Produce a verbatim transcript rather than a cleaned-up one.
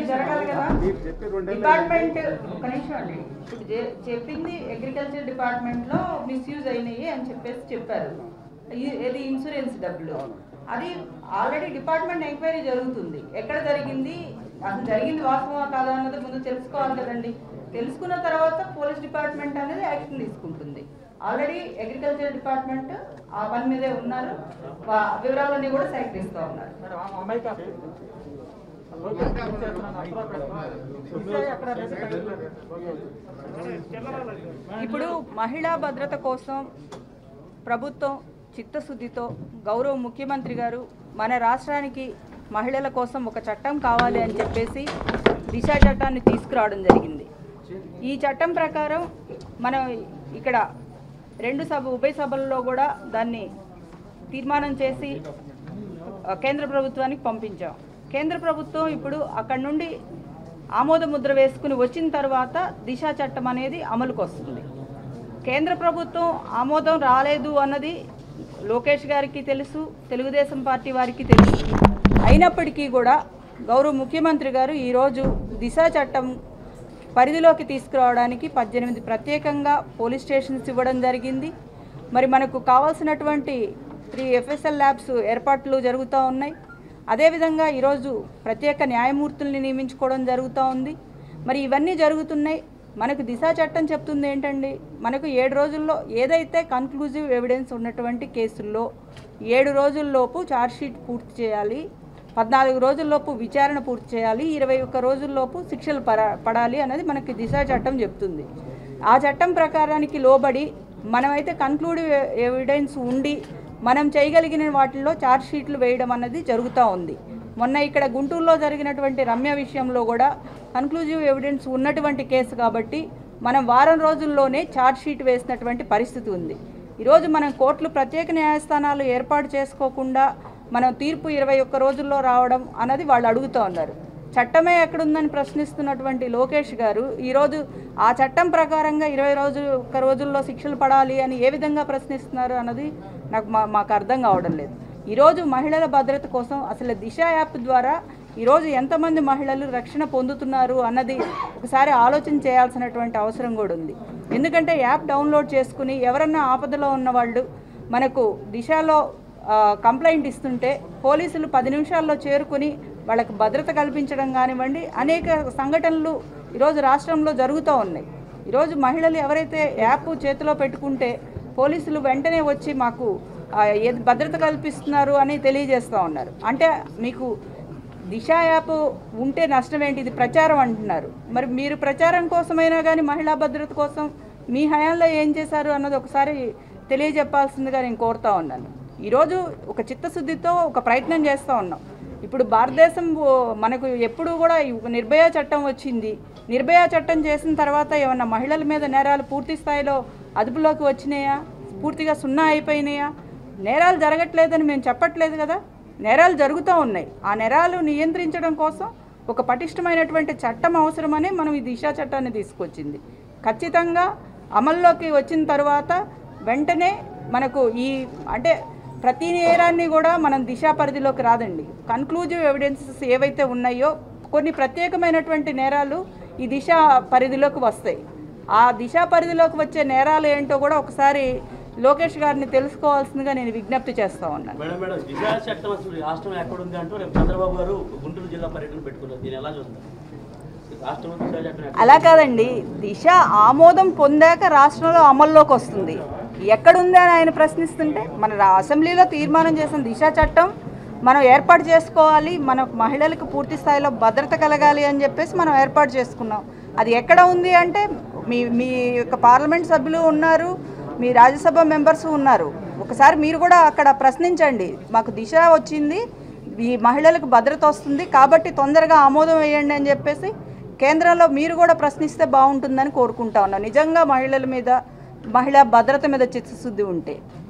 జరగాలి కదా. డిపార్ట్మెంట్ ఒక నిమిషం అండి, ఇప్పుడు చెప్పింది అగ్రికల్చర్ డిపార్ట్మెంట్ లో మిస్యూజ్ అయినాయి అని చెప్పేసి చెప్పారు. ఇది ఇన్సూరెన్స్ డబ్బులు, అది ఆల్రెడీ డిపార్ట్మెంట్ ఎంక్వైరీ జరుగుతుంది. ఎక్కడ జరిగింది, అసలు జరిగింది వాస్తవా కాదా అన్నది ముందు తెలుసుకోవాలి కదండి. తెలుసుకున్న తర్వాత పోలీస్ డిపార్ట్మెంట్ అనేది యాక్షన్ తీసుకుంటుంది. ఆల్రెడీ అగ్రికల్చర్ డిపార్ట్మెంట్ ఆ పని మీదే ఉన్నారు, వివరాలన్నీ కూడా సేకరిస్తూ ఉన్నారు. ఇప్పుడు మహిళా భద్రత కోసం ప్రభుత్వం చిత్తశుద్ధితో గౌరవ ముఖ్యమంత్రి గారు మన రాష్ట్రానికి మహిళల కోసం ఒక చట్టం కావాలి అని చెప్పేసి దిశ చట్టాన్ని తీసుకురావడం జరిగింది. ఈ చట్టం ప్రకారం మనం ఇక్కడ రెండు సభ ఉభయ సభల్లో కూడా దాన్ని తీర్మానం చేసి కేంద్ర ప్రభుత్వానికి పంపించాం. కేంద్ర ప్రభుత్వం ఇప్పుడు అక్కడ నుండి ఆమోద ముద్ర వేసుకుని వచ్చిన తర్వాత దిశ చట్టం అనేది అమలుకు వస్తుంది. కేంద్ర ప్రభుత్వం ఆమోదం రాలేదు అన్నది లోకేష్ గారికి తెలుసు, తెలుగుదేశం పార్టీ వారికి తెలుసు. అయినప్పటికీ కూడా గౌరవ ముఖ్యమంత్రి గారు ఈరోజు దిశ చట్టం పరిధిలోకి తీసుకురావడానికి పద్దెనిమిది ప్రత్యేకంగా పోలీస్ స్టేషన్స్ ఇవ్వడం జరిగింది. మరి మనకు కావాల్సినటువంటి త్రీ ఎఫ్ఎస్ఎల్ ల్యాబ్స్ ఏర్పాట్లు జరుగుతూ ఉన్నాయి. అదేవిధంగా ఈరోజు ప్రత్యేక న్యాయమూర్తుల్ని నియమించుకోవడం జరుగుతూ ఉంది. మరి ఇవన్నీ జరుగుతున్నాయి. మనకు దిశ చట్టం చెప్తుంది ఏంటండి, మనకు ఏడు రోజుల్లో ఏదైతే కన్క్లూజివ్ ఎవిడెన్స్ ఉన్నటువంటి కేసుల్లో ఏడు రోజుల్లోపు ఛార్జ్షీట్ పూర్తి చేయాలి, పద్నాలుగు రోజుల్లోపు విచారణ పూర్తి చేయాలి, ఇరవై ఒక్క రోజుల్లోపు శిక్షలు పడాలి అనేది మనకి దిశ చట్టం చెప్తుంది. ఆ చట్టం ప్రకారానికి లోబడి మనమైతే కన్క్లూడివ్ ఎవిడెన్స్ ఉండి మనం చేయగలిగిన వాటిల్లో ఛార్జ్షీట్లు వేయడం అన్నది జరుగుతూ ఉంది. మొన్న ఇక్కడ గుంటూరులో జరిగినటువంటి రమ్య విషయంలో కూడా కన్క్లూజివ్ ఎవిడెన్స్ ఉన్నటువంటి కేసు కాబట్టి మనం వారం రోజుల్లోనే ఛార్జ్షీట్ వేసినటువంటి పరిస్థితి ఉంది. ఈరోజు మనం కోర్టులు ప్రత్యేక న్యాయస్థానాలు ఏర్పాటు చేసుకోకుండా మనం తీర్పు ఇరవై ఒక్క రోజుల్లో రావడం అన్నది వాళ్ళు అడుగుతూ ఉన్నారు. చట్టమే ఎక్కడుందని ప్రశ్నిస్తున్నటువంటి లోకేష్ గారు ఈరోజు ఆ చట్టం ప్రకారంగా ఇరవై రోజు ఒక్క రోజుల్లో శిక్షలు పడాలి అని ఏ విధంగా ప్రశ్నిస్తున్నారు అన్నది నాకు మా మాకు అర్థం కావడం లేదు. ఈరోజు మహిళల భద్రత కోసం అసలు దిశ యాప్ ద్వారా ఈరోజు ఎంతమంది మహిళలు రక్షణ పొందుతున్నారు అన్నది ఒకసారి ఆలోచన చేయాల్సినటువంటి అవసరం కూడా ఉంది. ఎందుకంటే యాప్ డౌన్లోడ్ చేసుకుని ఎవరన్నా ఆపదలో ఉన్న వాళ్ళు మనకు దిశలో కంప్లైంట్ ఇస్తుంటే పోలీసులు పది నిమిషాల్లో చేరుకుని వాళ్ళకి భద్రత కల్పించడం కానివ్వండి, అనేక సంఘటనలు ఈరోజు రాష్ట్రంలో జరుగుతూ ఉన్నాయి. ఈరోజు మహిళలు ఎవరైతే యాప్ చేతిలో పెట్టుకుంటే పోలీసులు వెంటనే వచ్చి మాకు భద్రత కల్పిస్తున్నారు అని తెలియజేస్తూ ఉన్నారు. అంటే మీకు దిశ యాప్ ఉంటే నష్టం ఏంటి, ఇది ప్రచారం అంటున్నారు. మరి మీరు ప్రచారం కోసమైనా కానీ మహిళా భద్రత కోసం మీ హయాంలో ఏం చేశారు అన్నది ఒకసారి తెలియజెప్పాల్సిందిగా నేను కోరుతా ఉన్నాను. ఈరోజు ఒక చిత్తశుద్ధితో ఒక ప్రయత్నం చేస్తూ ఉన్నాం. ఇప్పుడు భారతదేశం మనకు ఎప్పుడు కూడా నిర్భయ చట్టం వచ్చింది. నిర్భయ చట్టం చేసిన తర్వాత ఏమన్నా మహిళల మీద నేరాలు పూర్తి స్థాయిలో అదుపులోకి వచ్చినాయా, పూర్తిగా సున్నా అయిపోయినాయా? నేరాలు జరగట్లేదని మేము చెప్పట్లేదు కదా, నేరాలు జరుగుతూ ఉన్నాయి. ఆ నేరాలు నియంత్రించడం కోసం ఒక పటిష్టమైనటువంటి చట్టం అవసరమని మనం ఈ దిశ చట్టాన్ని తీసుకొచ్చింది. ఖచ్చితంగా అమల్లోకి వచ్చిన తర్వాత వెంటనే మనకు ఈ అంటే ప్రతి నేరాన్ని కూడా మనం దిశ పరిధిలోకి రాదండి. కన్క్లూజివ్ ఎవిడెన్సెస్ ఏవైతే ఉన్నాయో కొన్ని ప్రత్యేకమైనటువంటి నేరాలు ఈ దిశ పరిధిలోకి వస్తాయి. ఆ దిశ పరిధిలోకి వచ్చే నేరాలు ఏంటో కూడా ఒకసారి లోకేష్ గారిని తెలుసుకోవాల్సిందిగా నేను విజ్ఞప్తి చేస్తా ఉన్నాను. మేడం మేడం దిశ చట్టం అసలు రాష్ట్రం ఎక్కడ ఉంది అంటూ రేపు చంద్రబాబు గారు గుంటూరు జిల్లా పర్యటన పెట్టుకున్నారు. దీన్ని ఎలా చూస్తారు? రాష్ట్రంలో దిశ చట్టం అలా కాదండి, దిశ ఆమోదం పొందాక రాష్ట్రంలో అమల్లోకి వస్తుంది. ఎక్కడుంది అని ఆయన ప్రశ్నిస్తుంటే మన అసెంబ్లీలో తీర్మానం చేసిన దిశ చట్టం మనం ఏర్పాటు చేసుకోవాలి, మన మహిళలకు పూర్తి స్థాయిలో భద్రత కలగాలి అని చెప్పేసి మనం ఏర్పాటు చేసుకున్నాం. అది ఎక్కడ ఉంది అంటే మీ మీ యొక్క పార్లమెంట్ సభ్యులు ఉన్నారు, మీ రాజ్యసభ మెంబర్స్ ఉన్నారు. ఒకసారి మీరు కూడా అక్కడ ప్రశ్నించండి, మాకు దిశ వచ్చింది, ఈ మహిళలకు భద్రత వస్తుంది కాబట్టి తొందరగా ఆమోదం వేయండి అని చెప్పేసి కేంద్రంలో మీరు కూడా ప్రశ్నిస్తే బాగుంటుందని కోరుకుంటా ఉన్నాను. నిజంగా మహిళల మీద, మహిళా భద్రత మీద చిత్తశుద్ధి ఉంటే